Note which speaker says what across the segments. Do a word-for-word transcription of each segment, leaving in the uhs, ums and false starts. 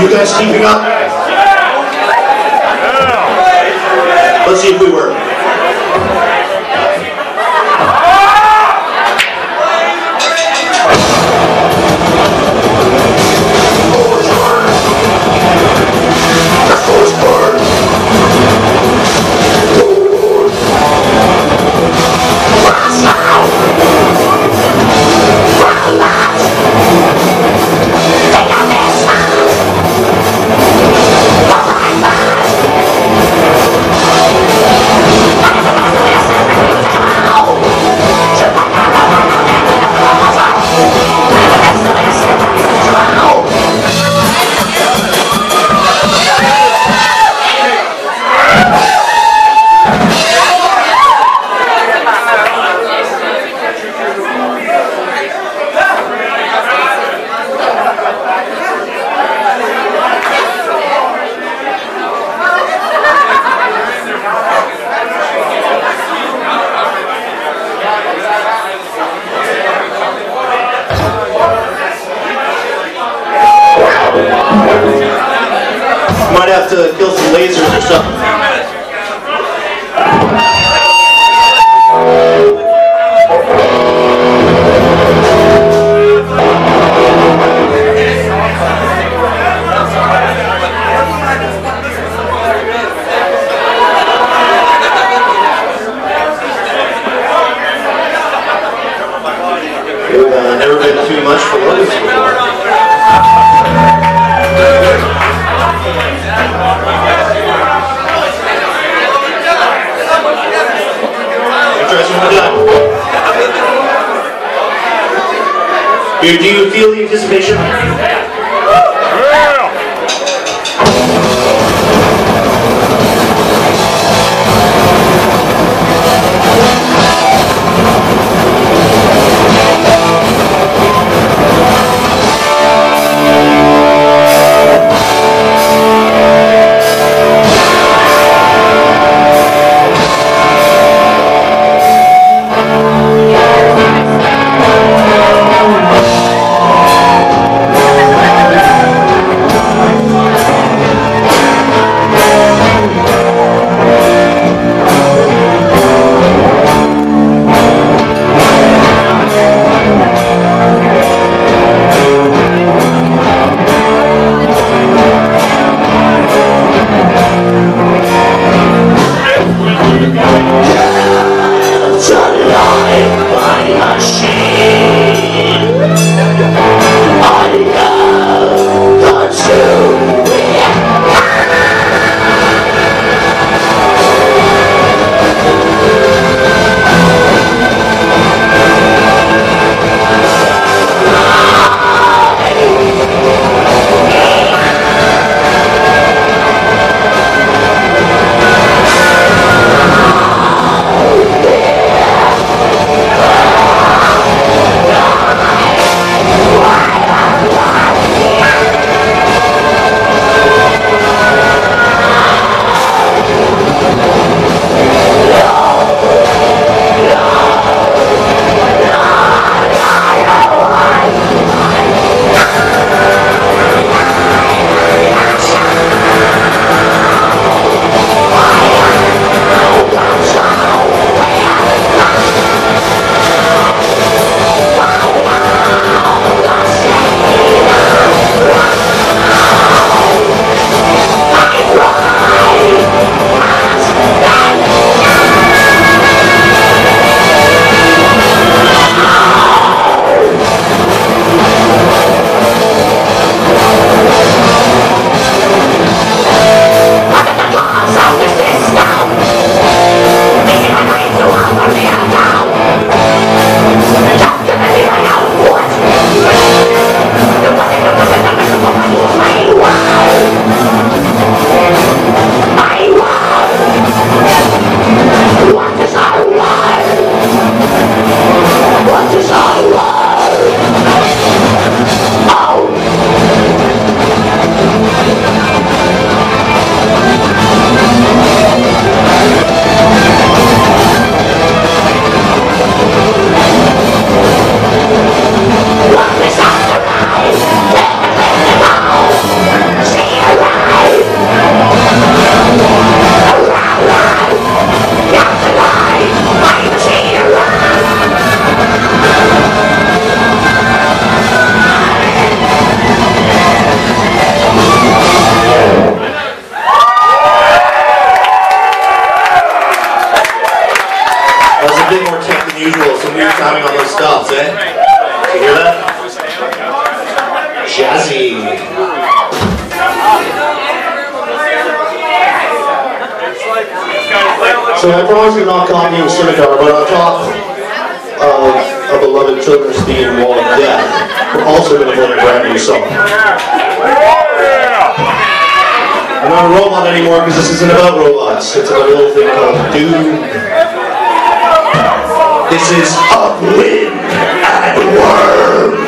Speaker 1: You guys keeping up? Let's see if we were. Might have to kill some lasers or something. We've uh, never been too much for Logan before. Do you feel the anticipation? So I promise you're not copying Scimitar, but on top of a beloved children's theme, Wall of Death, we're also going to play a brand new song. I'm not a robot anymore because this isn't about robots. It's about a little thing called Doom. This is Upwind and Worm.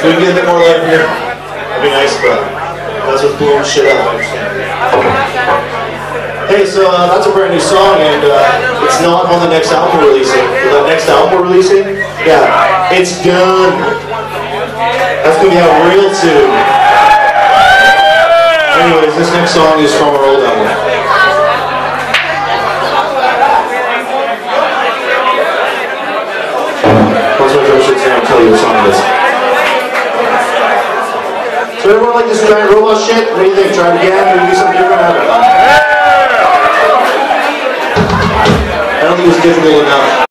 Speaker 1: We can get a bit more light here. That'd be nice, but that's what's blowing shit up. Hey, so uh, that's a brand new song, and uh, it's not on the next album we're releasing. The next album we're releasing, yeah, it's done. That's gonna be out real soon. Anyways, this next song is from our old album. Once my drum sits down, I'll tell you what song it is. So everyone like this giant robot shit? What do you think? Try it again? Maybe do something different? I don't know. I don't think it was difficult enough.